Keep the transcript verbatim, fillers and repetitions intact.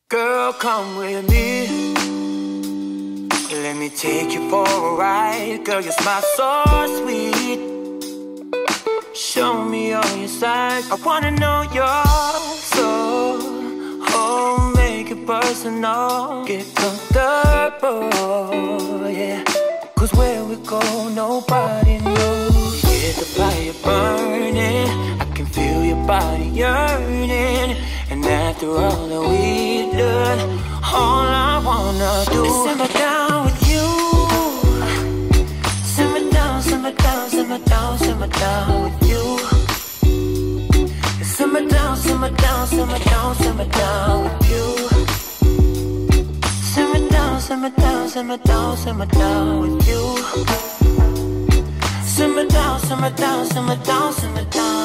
Girl, come with me. Let me take you for a ride. Girl, you smile so sweet. Show me all your sides. I wanna know your soul. Oh, make it personal. Get comfortable, yeah. Cause where we go, nobody knows. Get the fire burning. I can feel your body yearning. And after all that we've done, all I wanna do is simmer down with you. Simmer down, simmer down, simmer down, simmer down with you. Simmer down, simmer down, simmer down, simmer down with you. Simmer down, simmer down, simmer down, simmer down with you. Simmer down, simmer down, simmer down, simmer down.